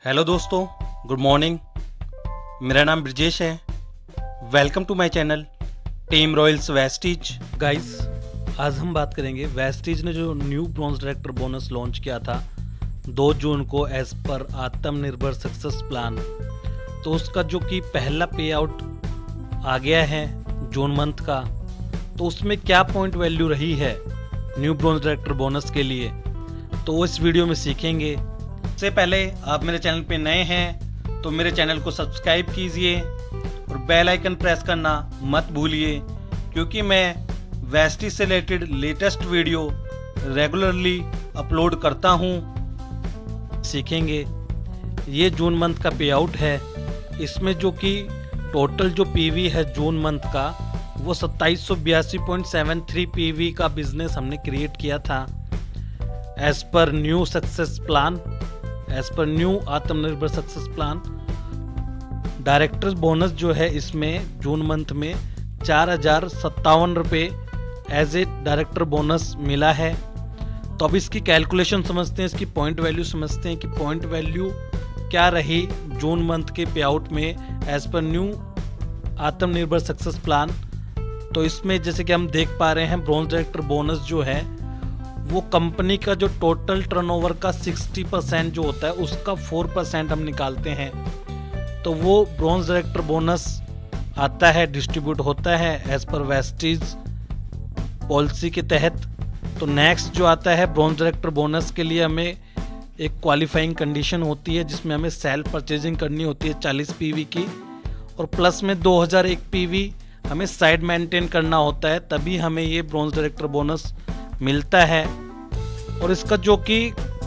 Hello दोस्तों, good morning. मेरा नाम ब्रजेश है। Welcome to my channel Team Royals Vestige. Guys, आज हम बात करेंगे वेस्टीज ने जो new bronze director bonus launch किया था 2 जून को एज पर आत्मनिर्भर सक्सेस प्लान। तो उसका जो कि पहला पे आउट आ गया है जून मंथ का, तो उसमें क्या पॉइंट वैल्यू रही है न्यू ब्रॉन्ज डायरेक्टर बोनस के लिए, तो वो इस वीडियो में सीखेंगे। सबसे पहले आप मेरे चैनल पे नए हैं तो मेरे चैनल को सब्सक्राइब कीजिए और बेल आइकन प्रेस करना मत भूलिए, क्योंकि मैं वेस्टीज से related latest video regularly upload करता हूं। सीखेंगे ये जून मंथ का पे आउट है। इसमें जो कि टोटल जो पीवी है जून मंथ का वो 2782.73 पीवी का बिजनेस हमने क्रिएट किया था as per new success plan, as per new आत्मनिर्भर सक्सेस प्लान। डायरेक्टर्स बोनस जो है इसमें जून मंथ में 4057 रुपये एज ए डायरेक्टर बोनस मिला है। तो अब इसकी कैलकुलेशन समझते हैं, इसकी पॉइंट वैल्यू समझते हैं कि पॉइंट वैल्यू क्या रही जून मंथ के पे आउट में एज पर न्यू आत्मनिर्भर सक्सेस प्लान। तो इसमें जैसे कि हम देख पा रहे हैं ब्रॉन्ज डायरेक्टर बोनस जो है वो कंपनी का जो टोटल टर्नओवर का 60% जो होता है उसका 4% हम निकालते हैं, तो वो ब्रॉन्ज डायरेक्टर बोनस आता है, डिस्ट्रीब्यूट होता है एज पर वेस्टीज पॉलिसी के तहत। तो नेक्स्ट जो आता है ब्रॉन्ज डायरेक्टर बोनस के लिए हमें एक क्वालिफाइंग कंडीशन होती है जिसमें हमें सेल्फ परचेजिंग करनी होती है 40 पीवी की, और प्लस में 2001 पीवी हमें साइड मेंटेन करना होता है, तभी हमें ये ब्रॉन्ज डायरेक्टर बोनस मिलता है। और इसका जो कि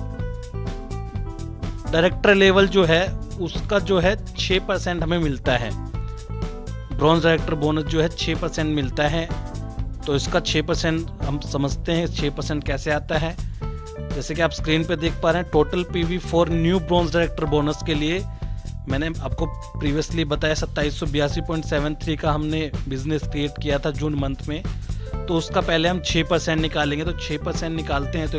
डायरेक्टर लेवल जो है उसका जो है 6% हमें मिलता है। ब्रॉन्ज डायरेक्टर बोनस जो है 6% मिलता है। तो इसका 6% हम समझते हैं 6% कैसे आता है। जैसे कि आप स्क्रीन पे देख पा रहे हैं, total PV for new bronze director bonus के लिए मैंने आपको प्रीवियसली बताया 2782.73 का हमने बिजनेस क्रिएट किया था जून मंथ में। तो उसका पहले हम 6% निकालेंगे, तो 6% निकालते हैं तो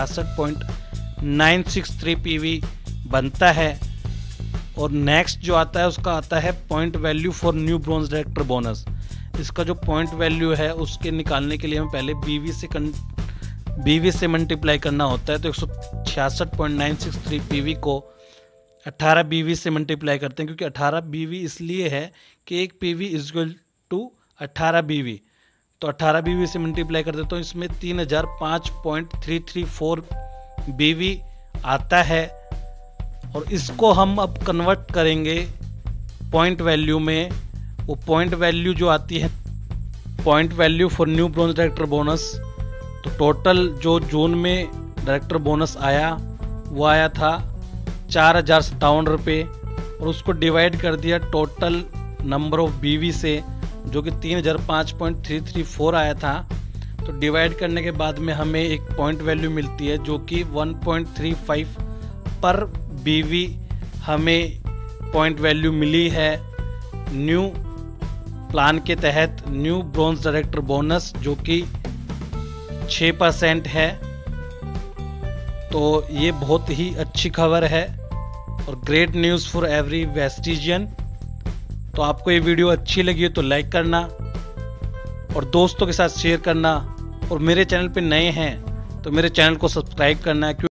166.963 पीवी बनता है। और नेक्स्ट जो आता है उसका आता है point value for new bronze director bonus. इसका जो पॉइंट वैल्यू है उसके निकालने के लिए हमें पहले बीवी से मल्टीप्लाई करना होता है। तो 166.963 पीवी को 18 बीवी से मल्टीप्लाई करते हैं, क्योंकि 18 बीवी इसलिए है कि एक पीवी इज इक्वल टू 18 बीवी। तो 18 बीवी से मल्टीप्लाई कर देता हूँ, इसमें 3005.334 बीवी आता है। और इसको हम अब कन्वर्ट करेंगे पॉइंट वैल्यू में। वो पॉइंट वैल्यू जो आती है point value for new bronze director bonus, तो टोटल जो जून में डायरेक्टर बोनस आया वो आया था 4057 रुपये, और उसको डिवाइड कर दिया टोटल नंबर ऑफ बीवी से जो कि 3005.334 आया था। तो डिवाइड करने के बाद में हमें एक पॉइंट वैल्यू मिलती है जो कि 1.35 पर बीवी हमें पॉइंट वैल्यू मिली है न्यू प्लान के तहत, न्यू ब्रॉन्ज डायरेक्टर बोनस जो कि 6% है। तो ये बहुत ही अच्छी खबर है और great news for every Vestigian. तो आपको ये वीडियो अच्छी लगी हो तो लाइक करना और दोस्तों के साथ शेयर करना, और मेरे चैनल पे नए हैं तो मेरे चैनल को सब्सक्राइब करना है।